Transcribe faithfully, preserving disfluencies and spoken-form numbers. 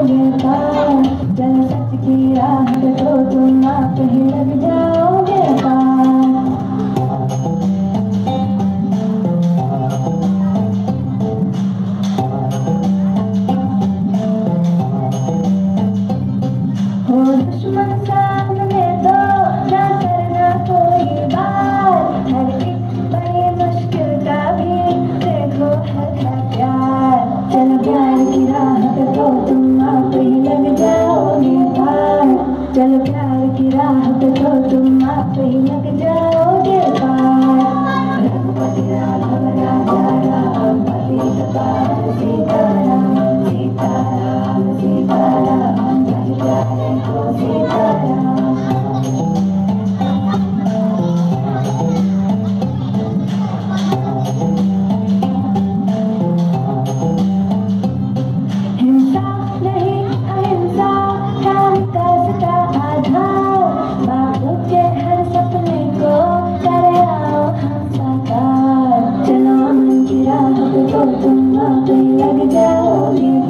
जाओगे पार। चल सच की राह पे तो तुम आप ही लग जाओगे पार। हो दुश्मन सामने तो ना करना कोई बात। हर एक बड़ी मुश्किल का भी देखो हर है प्यार। चलो प्यार की राह पे तो तुम आप ही लग जाओगे पार। चलो प्यार की राह पे तो तुम आप ही लग जाओगे पार। रघुपति राघव राजा राम पति सवार सीताराम सीताराम सीताराम जय प्यारे को सीताराम। हिंसा नहीं अहिंसा है विकास का आधार। बापू के हर सपने को करे आओ हम साकार। चलो अमन की राह पे तो तुम आप ही लग जाओगे